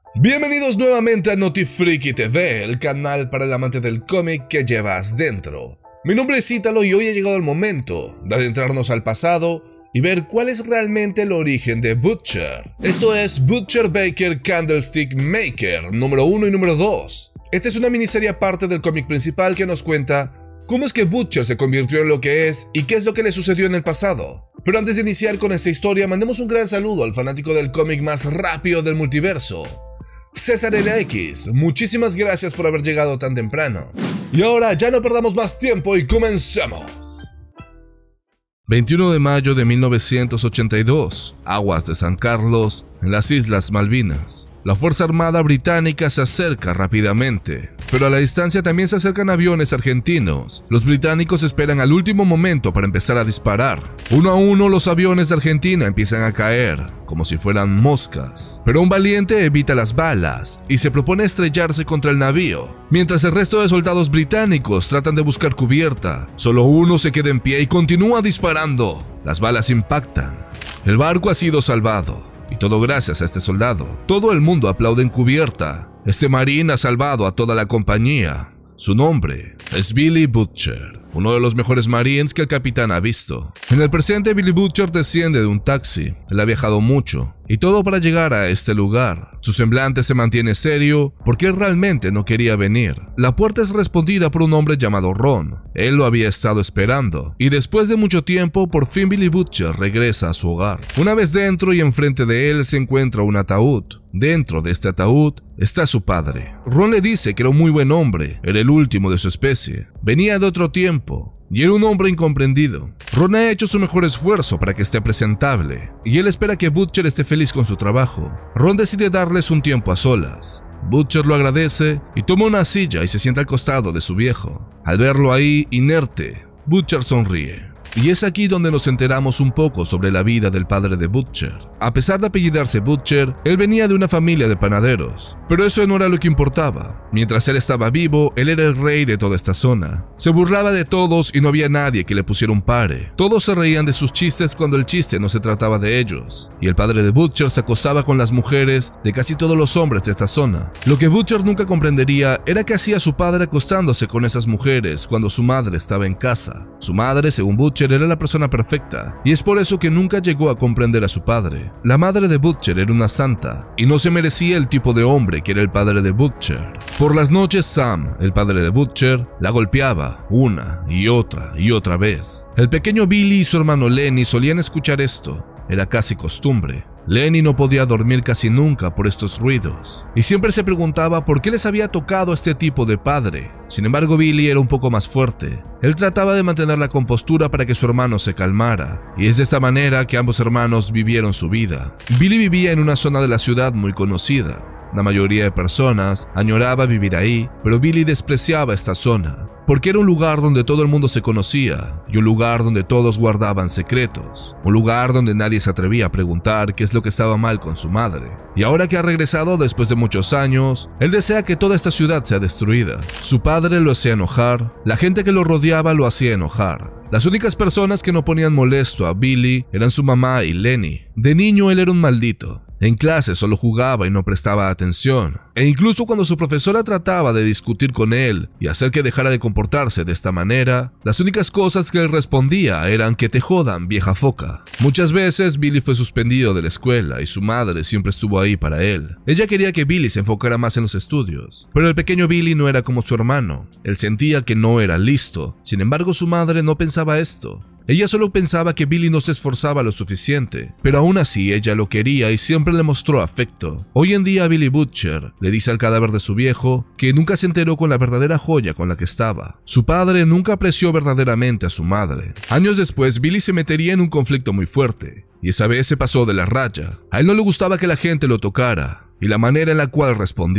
Bienvenidos nuevamente a Notifriki TV, el canal para el amante del cómic que llevas dentro. Mi nombre es Ítalo y hoy ha llegado el momento de adentrarnos al pasado y ver cuál es realmente el origen de Butcher. Esto es Butcher Baker Candlestick Maker número 1 y número 2. Esta es una miniserie aparte del cómic principal que nos cuenta cómo es que Butcher se convirtió en lo que es y qué es lo que le sucedió en el pasado. Pero antes de iniciar con esta historia, mandemos un gran saludo al fanático del cómic más rápido del multiverso, César LX, muchísimas gracias por haber llegado tan temprano. Y ahora ya no perdamos más tiempo y comencemos. 21 de mayo de 1982, aguas de San Carlos, en las Islas Malvinas. La Fuerza Armada Británica se acerca rápidamente, pero a la distancia también se acercan aviones argentinos. Los británicos esperan al último momento para empezar a disparar. Uno a uno los aviones de Argentina empiezan a caer, como si fueran moscas. Pero un valiente evita las balas y se propone estrellarse contra el navío. Mientras el resto de soldados británicos tratan de buscar cubierta, solo uno se queda en pie y continúa disparando. Las balas impactan. El barco ha sido salvado. Y todo gracias a este soldado. Todo el mundo aplaude en cubierta. Este marín ha salvado a toda la compañía. Su nombre es Billy Butcher, uno de los mejores marines que el capitán ha visto. En el presente, Billy Butcher desciende de un taxi. Él ha viajado mucho, y todo para llegar a este lugar. Su semblante se mantiene serio porque él realmente no quería venir. La puerta es respondida por un hombre llamado Ron. Él lo había estado esperando, y después de mucho tiempo, por fin Billy Butcher regresa a su hogar. Una vez dentro y enfrente de él se encuentra un ataúd. Dentro de este ataúd está su padre. Ron le dice que era un muy buen hombre, era el último de su especie, venía de otro tiempo y era un hombre incomprendido. Ron ha hecho su mejor esfuerzo para que esté presentable y él espera que Butcher esté feliz con su trabajo. Ron decide darles un tiempo a solas. Butcher lo agradece y toma una silla y se sienta al costado de su viejo. Al verlo ahí, inerte, Butcher sonríe. Y es aquí donde nos enteramos un poco sobre la vida del padre de Butcher. A pesar de apellidarse Butcher, él venía de una familia de panaderos. Pero eso no era lo que importaba. Mientras él estaba vivo, él era el rey de toda esta zona. Se burlaba de todos y no había nadie que le pusiera un pare. Todos se reían de sus chistes cuando el chiste no se trataba de ellos. Y el padre de Butcher se acostaba con las mujeres de casi todos los hombres de esta zona. Lo que Butcher nunca comprendería era qué hacía su padre acostándose con esas mujeres cuando su madre estaba en casa. Su madre, según Butcher, era la persona perfecta, y es por eso que nunca llegó a comprender a su padre. La madre de Butcher era una santa, y no se merecía el tipo de hombre que era el padre de Butcher. Por las noches Sam, el padre de Butcher, la golpeaba una y otra vez. El pequeño Billy y su hermano Lenny solían escuchar esto, era casi costumbre. Lenny no podía dormir casi nunca por estos ruidos, y siempre se preguntaba por qué les había tocado a este tipo de padre. Sin embargo, Billy era un poco más fuerte. Él trataba de mantener la compostura para que su hermano se calmara, y es de esta manera que ambos hermanos vivieron su vida. Billy vivía en una zona de la ciudad muy conocida. La mayoría de personas añoraba vivir ahí, pero Billy despreciaba esta zona, porque era un lugar donde todo el mundo se conocía, y un lugar donde todos guardaban secretos, un lugar donde nadie se atrevía a preguntar qué es lo que estaba mal con su madre. Y ahora que ha regresado después de muchos años, él desea que toda esta ciudad sea destruida. Su padre lo hacía enojar, la gente que lo rodeaba lo hacía enojar. Las únicas personas que no ponían molesto a Billy eran su mamá y Lenny. De niño él era un maldito. En clase solo jugaba y no prestaba atención. E incluso cuando su profesora trataba de discutir con él y hacer que dejara de comportarse de esta manera, las únicas cosas que él respondía eran que te jodan, vieja foca. Muchas veces Billy fue suspendido de la escuela y su madre siempre estuvo ahí para él. Ella quería que Billy se enfocara más en los estudios, pero el pequeño Billy no era como su hermano. Él sentía que no era listo. Sin embargo, su madre no pensaba esto. Ella solo pensaba que Billy no se esforzaba lo suficiente, pero aún así ella lo quería y siempre le mostró afecto. Hoy en día Billy Butcher le dice al cadáver de su viejo que nunca se enteró con la verdadera joya con la que estaba. Su padre nunca apreció verdaderamente a su madre. Años después, Billy se metería en un conflicto muy fuerte, y esa vez se pasó de la raya. A él no le gustaba que la gente lo tocara, y la manera en la cual respondió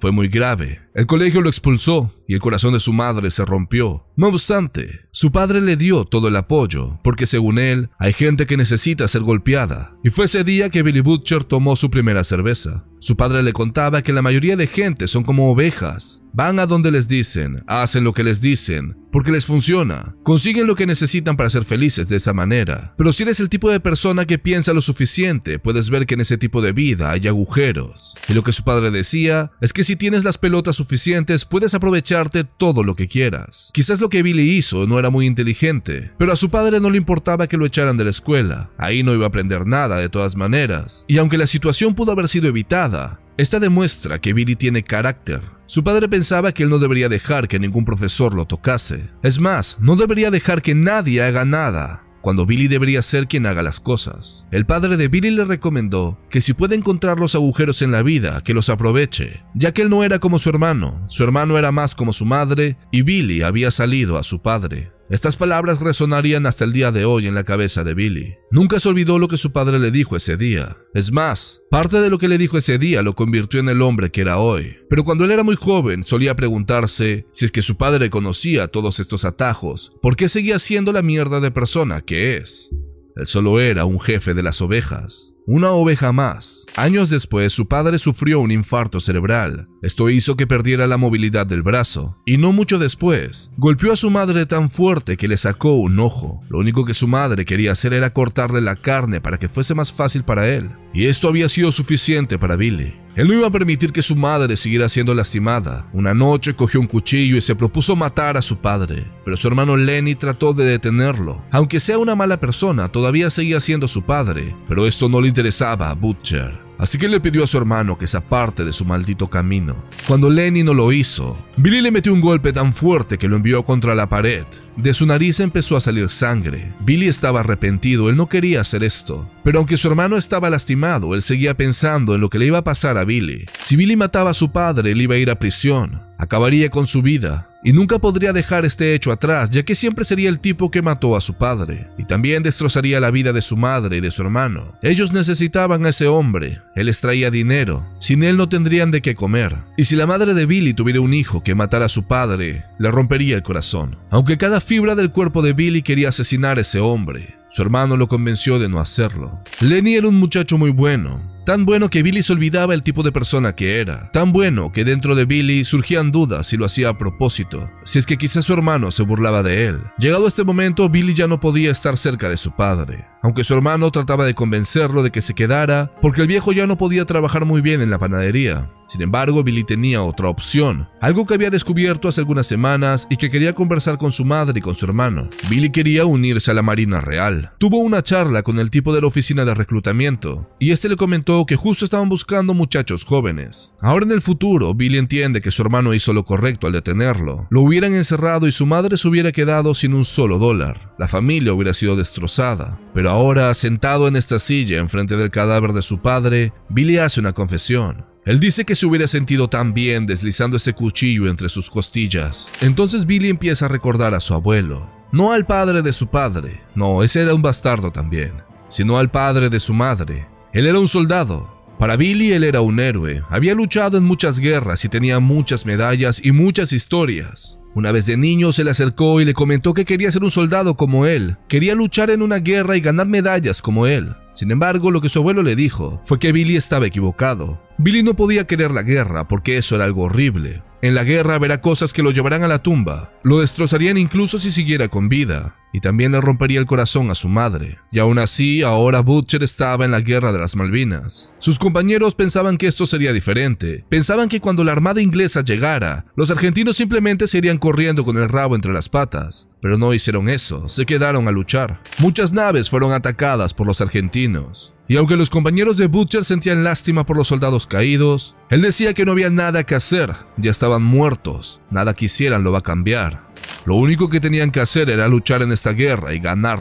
fue muy grave. El colegio lo expulsó y el corazón de su madre se rompió. No obstante, su padre le dio todo el apoyo, porque según él, hay gente que necesita ser golpeada. Y fue ese día que Billy Butcher tomó su primera cerveza. Su padre le contaba que la mayoría de gente son como ovejas. Van a donde les dicen, hacen lo que les dicen, porque les funciona. Consiguen lo que necesitan para ser felices de esa manera. Pero si eres el tipo de persona que piensa lo suficiente, puedes ver que en ese tipo de vida hay agujeros. Y lo que su padre decía es que si tienes las pelotas suficientes, puedes aprovecharte todo lo que quieras. Quizás lo que Billy hizo no era muy inteligente, pero a su padre no le importaba que lo echaran de la escuela. Ahí no iba a aprender nada de todas maneras. Y aunque la situación pudo haber sido evitada, esta demuestra que Billy tiene carácter. Su padre pensaba que él no debería dejar que ningún profesor lo tocase. Es más, no debería dejar que nadie haga nada, cuando Billy debería ser quien haga las cosas. El padre de Billy le recomendó que si puede encontrar los agujeros en la vida, que los aproveche, ya que él no era como su hermano era más como su madre y Billy había salido a su padre. Estas palabras resonarían hasta el día de hoy en la cabeza de Billy. Nunca se olvidó lo que su padre le dijo ese día. Es más, parte de lo que le dijo ese día lo convirtió en el hombre que era hoy. Pero cuando él era muy joven, solía preguntarse si es que su padre conocía todos estos atajos, ¿por qué seguía siendo la mierda de persona que es? Él solo era un jefe de las ovejas. Una oveja más. Años después, su padre sufrió un infarto cerebral. Esto hizo que perdiera la movilidad del brazo. Y no mucho después, golpeó a su madre tan fuerte que le sacó un ojo. Lo único que su madre quería hacer era cortarle la carne para que fuese más fácil para él. Y esto había sido suficiente para Billy. Él no iba a permitir que su madre siguiera siendo lastimada. Una noche cogió un cuchillo y se propuso matar a su padre, pero su hermano Lenny trató de detenerlo. Aunque sea una mala persona, todavía seguía siendo su padre, pero esto no le interesaba a Butcher. Así que le pidió a su hermano que se aparte de su maldito camino. Cuando Lenny no lo hizo, Billy le metió un golpe tan fuerte que lo envió contra la pared. De su nariz empezó a salir sangre. Billy estaba arrepentido, él no quería hacer esto. Pero aunque su hermano estaba lastimado, él seguía pensando en lo que le iba a pasar a Billy. Si Billy mataba a su padre, él iba a ir a prisión. Acabaría con su vida. Y nunca podría dejar este hecho atrás, ya que siempre sería el tipo que mató a su padre. Y también destrozaría la vida de su madre y de su hermano. Ellos necesitaban a ese hombre. Él les traía dinero. Sin él no tendrían de qué comer. Y si la madre de Billy tuviera un hijo que matara a su padre, le rompería el corazón. Aunque cada fibra del cuerpo de Billy quería asesinar a ese hombre, su hermano lo convenció de no hacerlo. Lenny era un muchacho muy bueno. Tan bueno que Billy se olvidaba el tipo de persona que era. Tan bueno que dentro de Billy surgían dudas si lo hacía a propósito, si es que quizás su hermano se burlaba de él. Llegado este momento, Billy ya no podía estar cerca de su padre. Aunque su hermano trataba de convencerlo de que se quedara, porque el viejo ya no podía trabajar muy bien en la panadería. Sin embargo, Billy tenía otra opción, algo que había descubierto hace algunas semanas y que quería conversar con su madre y con su hermano. Billy quería unirse a la Marina Real. Tuvo una charla con el tipo de la oficina de reclutamiento, y este le comentó que justo estaban buscando muchachos jóvenes. Ahora en el futuro, Billy entiende que su hermano hizo lo correcto al detenerlo. Lo hubieran encerrado y su madre se hubiera quedado sin un solo dólar. La familia hubiera sido destrozada. Pero ahora, sentado en esta silla enfrente del cadáver de su padre, Billy hace una confesión. Él dice que se hubiera sentido tan bien deslizando ese cuchillo entre sus costillas. Entonces Billy empieza a recordar a su abuelo. No al padre de su padre, no, ese era un bastardo también, sino al padre de su madre. Él era un soldado. Para Billy él era un héroe. Había luchado en muchas guerras y tenía muchas medallas y muchas historias. Una vez de niño se le acercó y le comentó que quería ser un soldado como él. Quería luchar en una guerra y ganar medallas como él. Sin embargo, lo que su abuelo le dijo fue que Billy estaba equivocado. Billy no podía querer la guerra porque eso era algo horrible. En la guerra verá cosas que lo llevarán a la tumba. Lo destrozarían incluso si siguiera con vida. Y también le rompería el corazón a su madre. Y aún así, ahora Butcher estaba en la guerra de las Malvinas. Sus compañeros pensaban que esto sería diferente. Pensaban que cuando la armada inglesa llegara, los argentinos simplemente se irían corriendo con el rabo entre las patas. Pero no hicieron eso, se quedaron a luchar. Muchas naves fueron atacadas por los argentinos. Y aunque los compañeros de Butcher sentían lástima por los soldados caídos, él decía que no había nada que hacer, ya estaban muertos, nada que hicieran lo va a cambiar. Lo único que tenían que hacer era luchar en esta guerra y ganarla.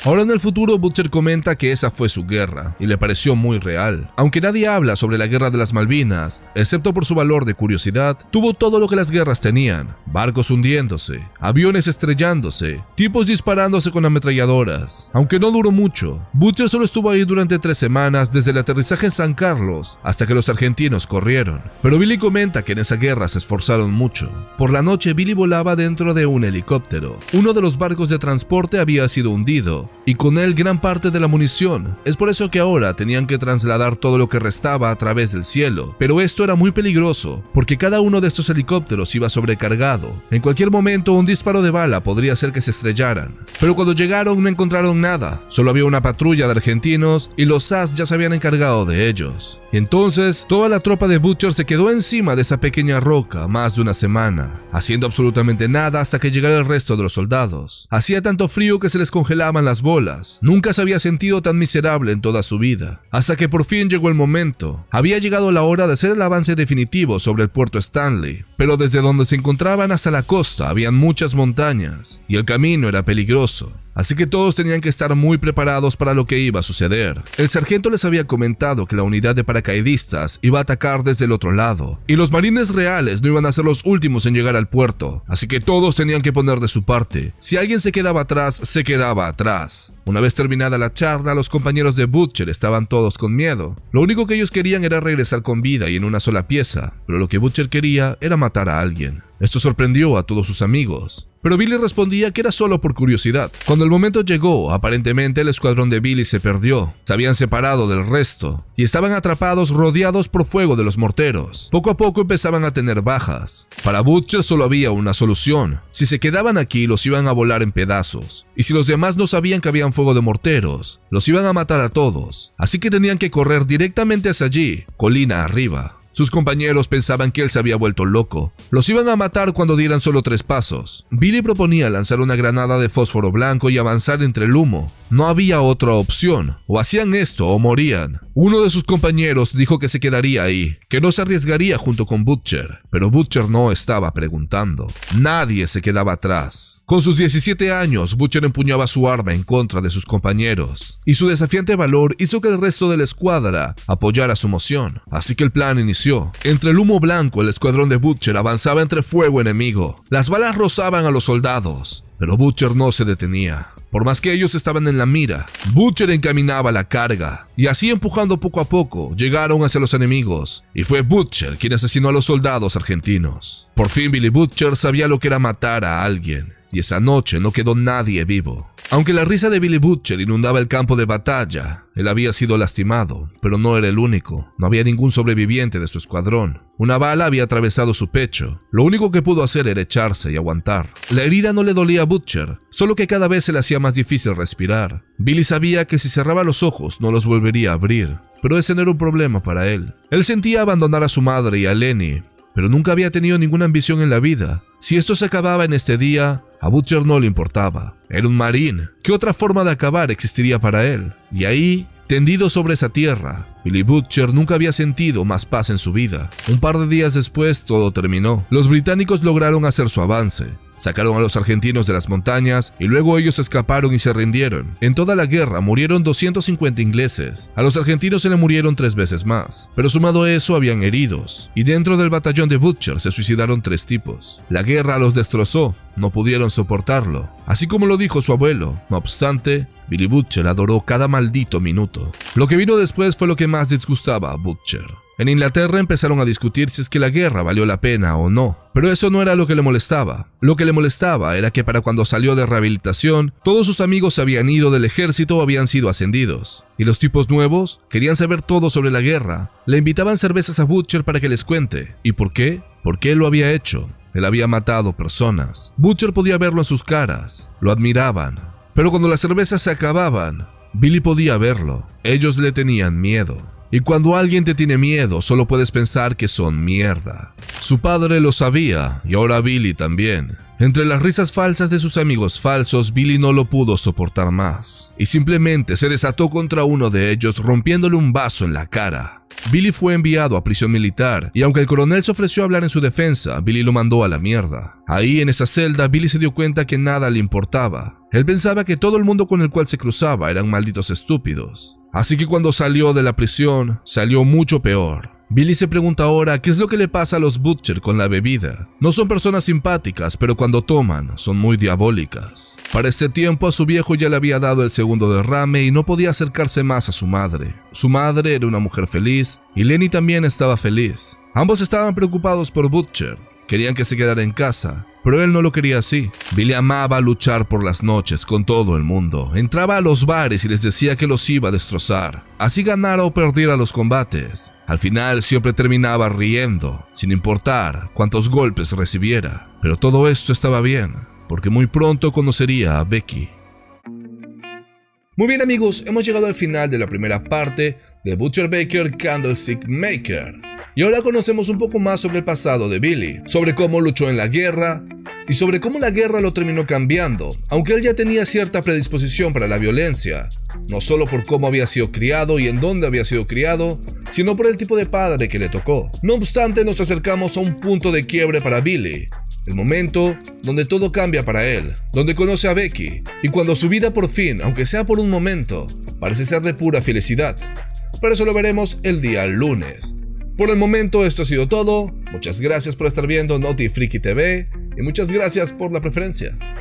Ahora en el futuro, Butcher comenta que esa fue su guerra y le pareció muy real. Aunque nadie habla sobre la guerra de las Malvinas, excepto por su valor de curiosidad, tuvo todo lo que las guerras tenían: barcos hundiéndose, aviones estrellándose, tipos disparándose con ametralladoras. Aunque no duró mucho, Butcher solo estuvo ahí durante 3 semanas desde el aterrizaje en San Carlos hasta que los argentinos corrieron. Pero Billy comenta que en esa guerra se esforzaron mucho. Por la noche, Billy volaba dentro de un helicóptero. Uno de los barcos de transporte había sido hundido y con él gran parte de la munición. Es por eso que ahora tenían que trasladar todo lo que restaba a través del cielo. Pero esto era muy peligroso porque cada uno de estos helicópteros iba sobrecargado. En cualquier momento un disparo de bala podría hacer que se estrellaran. Pero cuando llegaron no encontraron nada. Solo había una patrulla de argentinos y los SAS ya se habían encargado de ellos. Y entonces toda la tropa de Butcher se quedó encima de esa pequeña roca más de una semana, haciendo absolutamente nada hasta que llegara el resto de los soldados. Hacía tanto frío que se les congelaban las bolas. Nunca se había sentido tan miserable en toda su vida. Hasta que por fin llegó el momento. Había llegado la hora de hacer el avance definitivo sobre el puerto Stanley. Pero desde donde se encontraban hasta la costa habían muchas montañas y el camino era peligroso. Así que todos tenían que estar muy preparados para lo que iba a suceder. El sargento les había comentado que la unidad de paracaidistas iba a atacar desde el otro lado, y los marines reales no iban a ser los últimos en llegar al puerto, así que todos tenían que poner de su parte. Si alguien se quedaba atrás, se quedaba atrás. Una vez terminada la charla, los compañeros de Butcher estaban todos con miedo. Lo único que ellos querían era regresar con vida y en una sola pieza, pero lo que Butcher quería era matar a alguien. Esto sorprendió a todos sus amigos, pero Billy respondía que era solo por curiosidad. Cuando el momento llegó, aparentemente el escuadrón de Billy se perdió. Se habían separado del resto y estaban atrapados, rodeados por fuego de los morteros. Poco a poco empezaban a tener bajas. Para Butcher solo había una solución: si se quedaban aquí, los iban a volar en pedazos. Y si los demás no sabían que habían fuego de morteros, los iban a matar a todos. Así que tenían que correr directamente hacia allí, colina arriba. Sus compañeros pensaban que él se había vuelto loco. Los iban a matar cuando dieran solo 3 pasos. Billy proponía lanzar una granada de fósforo blanco y avanzar entre el humo. No había otra opción. O hacían esto o morían. Uno de sus compañeros dijo que se quedaría ahí, que no se arriesgaría junto con Butcher. Pero Butcher no estaba preguntando. Nadie se quedaba atrás. Con sus 17 años, Butcher empuñaba su arma en contra de sus compañeros, y su desafiante valor hizo que el resto de la escuadra apoyara su moción. Así que el plan inició. Entre el humo blanco, el escuadrón de Butcher avanzaba entre fuego enemigo. Las balas rozaban a los soldados, pero Butcher no se detenía. Por más que ellos estaban en la mira, Butcher encaminaba la carga, y así empujando poco a poco, llegaron hacia los enemigos, y fue Butcher quien asesinó a los soldados argentinos. Por fin Billy Butcher sabía lo que era matar a alguien, y esa noche no quedó nadie vivo. Aunque la risa de Billy Butcher inundaba el campo de batalla, él había sido lastimado, pero no era el único. No había ningún sobreviviente de su escuadrón. Una bala había atravesado su pecho. Lo único que pudo hacer era echarse y aguantar. La herida no le dolía a Butcher, solo que cada vez se le hacía más difícil respirar. Billy sabía que si cerraba los ojos no los volvería a abrir, pero ese no era un problema para él. Él sentía abandonar a su madre y a Lenny, pero nunca había tenido ninguna ambición en la vida. Si esto se acababa en este día, a Butcher no le importaba. Era un marín. ¿Qué otra forma de acabar existiría para él? Y ahí, tendido sobre esa tierra, Billy Butcher nunca había sentido más paz en su vida. Un par de días después, todo terminó. Los británicos lograron hacer su avance. Sacaron a los argentinos de las montañas y luego ellos escaparon y se rindieron. En toda la guerra murieron 250 ingleses. A los argentinos se le murieron 3 veces más. Pero sumado a eso habían heridos. Y dentro del batallón de Butcher se suicidaron 3 tipos. La guerra los destrozó. No pudieron soportarlo. Así como lo dijo su abuelo. No obstante, Billy Butcher adoró cada maldito minuto. Lo que vino después fue lo que más disgustaba a Butcher. En Inglaterra empezaron a discutir si es que la guerra valió la pena o no, pero eso no era lo que le molestaba. Lo que le molestaba era que para cuando salió de rehabilitación, todos sus amigos se habían ido del ejército o habían sido ascendidos. Y los tipos nuevos querían saber todo sobre la guerra. Le invitaban cervezas a Butcher para que les cuente. ¿Y por qué? Porque él lo había hecho. Él había matado personas. Butcher podía verlo en sus caras. Lo admiraban. Pero cuando las cervezas se acababan, Billy podía verlo. Ellos le tenían miedo. Y cuando alguien te tiene miedo, solo puedes pensar que son mierda. Su padre lo sabía, y ahora Billy también. Entre las risas falsas de sus amigos falsos, Billy no lo pudo soportar más, y simplemente se desató contra uno de ellos, rompiéndole un vaso en la cara. Billy fue enviado a prisión militar, y aunque el coronel se ofreció a hablar en su defensa, Billy lo mandó a la mierda. Ahí, en esa celda, Billy se dio cuenta que nada le importaba. Él pensaba que todo el mundo con el cual se cruzaba eran malditos estúpidos. Así que cuando salió de la prisión, salió mucho peor. Billy se pregunta ahora qué es lo que le pasa a los Butcher con la bebida. No son personas simpáticas, pero cuando toman, son muy diabólicas. Para este tiempo a su viejo ya le había dado el segundo derrame y no podía acercarse más a su madre. Su madre era una mujer feliz y Lenny también estaba feliz. Ambos estaban preocupados por Butcher. Querían que se quedara en casa, pero él no lo quería así. Billy amaba luchar por las noches con todo el mundo. Entraba a los bares y les decía que los iba a destrozar, así ganara o perdiera los combates. Al final siempre terminaba riendo, sin importar cuántos golpes recibiera. Pero todo esto estaba bien, porque muy pronto conocería a Becky. Muy bien amigos, hemos llegado al final de la primera parte de Butcher Baker Candlestick Maker. Y ahora conocemos un poco más sobre el pasado de Billy, sobre cómo luchó en la guerra y sobre cómo la guerra lo terminó cambiando, aunque él ya tenía cierta predisposición para la violencia, no solo por cómo había sido criado y en dónde había sido criado, sino por el tipo de padre que le tocó. No obstante, nos acercamos a un punto de quiebre para Billy, el momento donde todo cambia para él, donde conoce a Becky y cuando su vida por fin, aunque sea por un momento, parece ser de pura felicidad. Pero eso lo veremos el día lunes. Por el momento esto ha sido todo, muchas gracias por estar viendo Naughty Friki TV y muchas gracias por la preferencia.